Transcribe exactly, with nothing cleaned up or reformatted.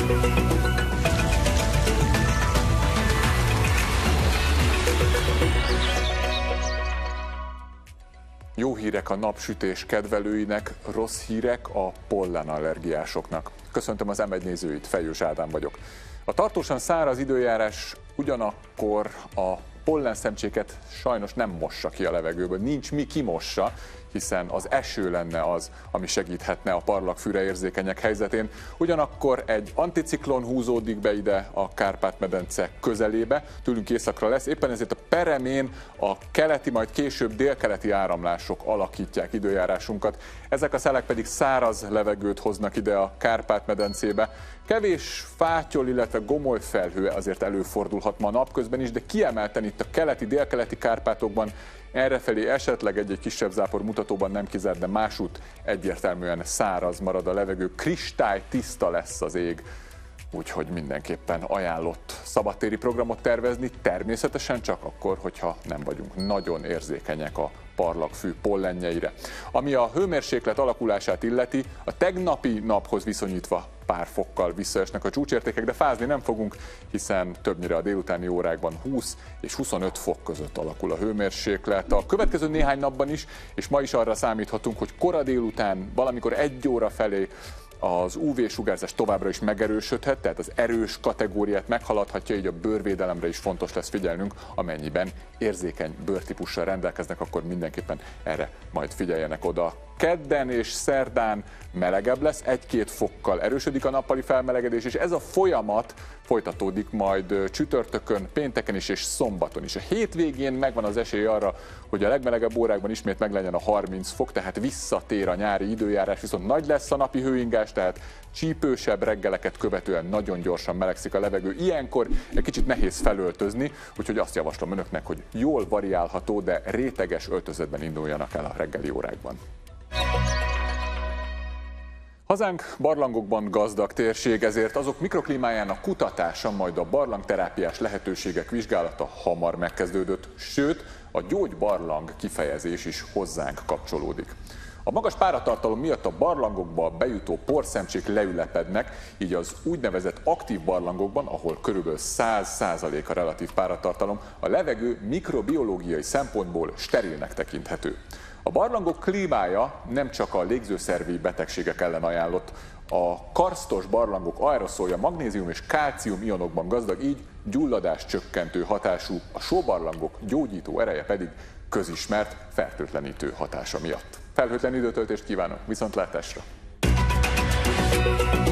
Jó hírek a napsütés kedvelőinek, rossz hírek a pollenallergiásoknak. Köszöntöm az em egy nézőit, Fejős Ádám vagyok. A tartósan száraz időjárás ugyanakkor a pollenszemcséket sajnos nem mossa ki a levegőből, nincs mi kimossa, hiszen az eső lenne az, ami segíthetne a parlagfűre érzékenyek helyzetén. Ugyanakkor egy anticiklon húzódik be ide a Kárpát-medence közelébe, tőlünk északra lesz, éppen ezért a peremén a keleti, majd később délkeleti áramlások alakítják időjárásunkat. Ezek a szelek pedig száraz levegőt hoznak ide a Kárpát-medencébe. Kevés fátyol, illetve gomolyfelhő azért előfordulhat ma napközben is, de kiemelten itt a keleti, délkeleti Kárpátokban errefelé esetleg egy-egy kisebb zápor mutatóban nem kizárt, de másút egyértelműen száraz marad a levegő, kristály tiszta lesz az ég, úgyhogy mindenképpen ajánlott szabadtéri programot tervezni, természetesen csak akkor, hogyha nem vagyunk nagyon érzékenyek a parlagfű pollenjeire. Ami a hőmérséklet alakulását illeti, a tegnapi naphoz viszonyítva pár fokkal visszaesnek a csúcsértékek, de fázni nem fogunk, hiszen többnyire a délutáni órákban húsz és huszonöt fok között alakul a hőmérséklet. A következő néhány napban is, és ma is arra számíthatunk, hogy kora délután, valamikor egy óra felé az ú vé-sugárzás továbbra is megerősödhet, tehát az erős kategóriát meghaladhatja, így a bőrvédelemre is fontos lesz figyelnünk, amennyiben érzékeny bőrtípussal rendelkeznek, akkor mindenképpen erre majd figyeljenek oda. Kedden és szerdán melegebb lesz, egy-két fokkal erősödik a nappali felmelegedés, és ez a folyamat folytatódik majd csütörtökön, pénteken is és szombaton is. A hétvégén megvan az esély arra, hogy a legmelegebb órákban ismét meglegyen a harminc fok, tehát visszatér a nyári időjárás, viszont nagy lesz a napi hőingás, tehát csípősebb reggeleket követően nagyon gyorsan melegszik a levegő. Ilyenkor egy kicsit nehéz felöltözni, úgyhogy azt javaslom önöknek, hogy jól variálható, de réteges öltözetben induljanak el a reggeli órákban. Hazánk barlangokban gazdag térség, ezért azok mikroklímájának kutatása, majd a barlangterápiás lehetőségek vizsgálata hamar megkezdődött, sőt, a gyógybarlang kifejezés is hozzánk kapcsolódik. A magas páratartalom miatt a barlangokba bejutó porszemcsék leülepednek, így az úgynevezett aktív barlangokban, ahol körülbelül száz százalék a relatív páratartalom, a levegő mikrobiológiai szempontból sterilnek tekinthető. A barlangok klímája nem csak a légzőszervi betegségek ellen ajánlott, a karsztos barlangok aeroszolja magnézium és kálcium ionokban gazdag, így gyulladás csökkentő hatású, a sóbarlangok gyógyító ereje pedig közismert fertőtlenítő hatása miatt. Felhőtlen időtöltést kívánok, viszontlátásra!